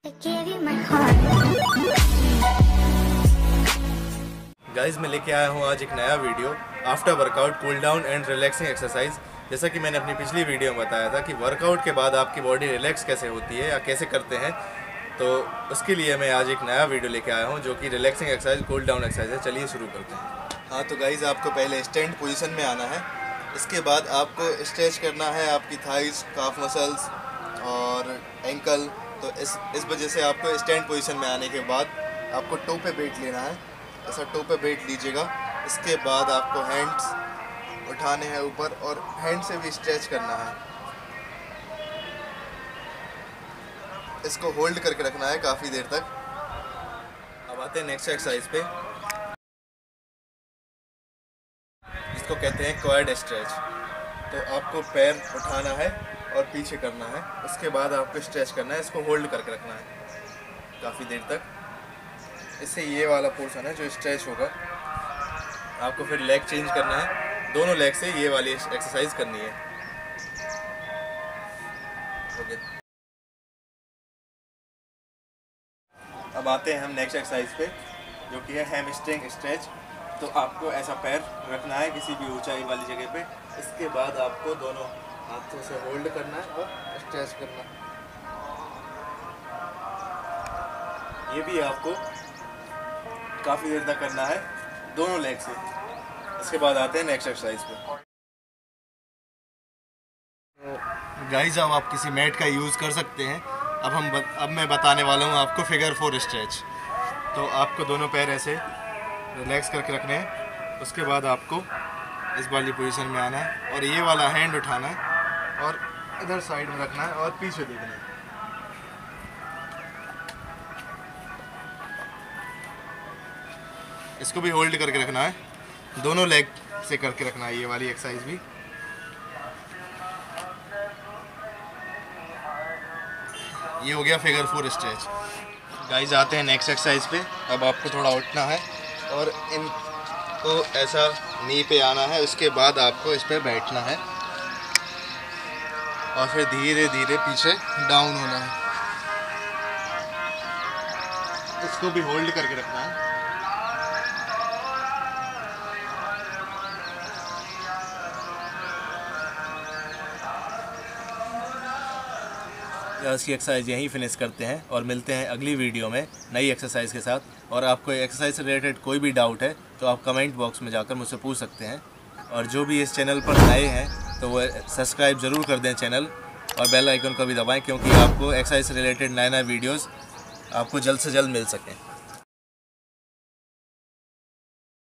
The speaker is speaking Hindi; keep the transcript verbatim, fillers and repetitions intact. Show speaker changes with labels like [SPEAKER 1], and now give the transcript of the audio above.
[SPEAKER 1] गाइस मैं लेके आया हूँ आज एक नया video after workout cool down and relaxing exercise. जैसा कि मैंने अपनी पिछली वीडियो में बताया था कि वर्कआउट के बाद आपकी बॉडी रिलैक्स कैसे होती है या कैसे करते हैं, तो उसके लिए मैं आज एक नया वीडियो लेके आया हूँ जो कि relaxing exercise cool down exercise है। चलिए शुरू करते हैं। हाँ तो गाइस आपको पहले स्टैंड पोजीशन में आना है। इसके बाद आपको स्ट्रेच करना है आपकी थाइस, काफ मसल्स और एंकल। तो इस इस वजह से आपको स्टैंड पोजीशन में आने के बाद आपको टो पे वेट लेना है। ऐसा टो पे वेट लीजिएगा। इसके बाद आपको हैंड्स उठाने हैं ऊपर और हैंड से भी स्ट्रेच करना है। इसको होल्ड करके रखना है काफ़ी देर तक। अब आते हैं नेक्स्ट एक्सरसाइज पे, इसको कहते हैं क्वाड स्ट्रेच। तो आपको पैर उठाना है और पीछे करना है। उसके बाद आपको स्ट्रेच करना है, इसको होल्ड करके रखना है काफ़ी देर तक। इससे ये वाला पोर्शन है जो स्ट्रेच होगा। आपको फिर लेग चेंज करना है, दोनों लेग से ये वाली एक्सरसाइज करनी है। ओके, अब आते हैं हम नेक्स्ट एक्सरसाइज पे जो कि है हैमस्ट्रिंग स्ट्रेच। तो आपको ऐसा पैर रखना है किसी भी ऊंचाई वाली जगह पे। इसके बाद आपको दोनों हाथों से होल्ड करना है और स्ट्रेच करना है। ये भी आपको काफ़ी देर तक करना है दोनों लेग से। इसके बाद आते हैं नेक्स्ट एक्सरसाइज पे। गाइस अब आप किसी मैट का यूज़ कर सकते हैं। अब हम बत, अब मैं बताने वाला हूँ आपको फिगर फोर स्ट्रेच। तो आपको दोनों पैर ऐसे रिलैक्स करके रखने हैं। उसके बाद आपको इस वाली पोजीशन में आना है और ये वाला हैंड उठाना है और इधर साइड में रखना है और पीछे देखना है। इसको भी होल्ड करके रखना है, दोनों लेग से करके रखना है ये वाली एक्सरसाइज भी। ये हो गया फिगर फोर स्ट्रेच। गाइस आते हैं नेक्स्ट एक्सरसाइज पे। अब आपको थोड़ा उठना है और इनको ऐसा नी पे आना है। उसके बाद आपको इस पे बैठना है और फिर धीरे धीरे पीछे डाउन होना है। इसको भी होल्ड करके रखना है। आज की एक्सरसाइज यहीं फिनिश करते हैं और मिलते हैं अगली वीडियो में नई एक्सरसाइज के साथ। और आपको एक्सरसाइज से रिलेटेड कोई भी डाउट है तो आप कमेंट बॉक्स में जाकर मुझसे पूछ सकते हैं। और जो भी इस चैनल पर नए हैं तो वो सब्सक्राइब ज़रूर कर दें चैनल, और बेल आइकन को भी दबाएं क्योंकि आपको एक्सरसाइज से रिलेटेड नए नए वीडियोज़ आपको जल्द से जल्द मिल सकें।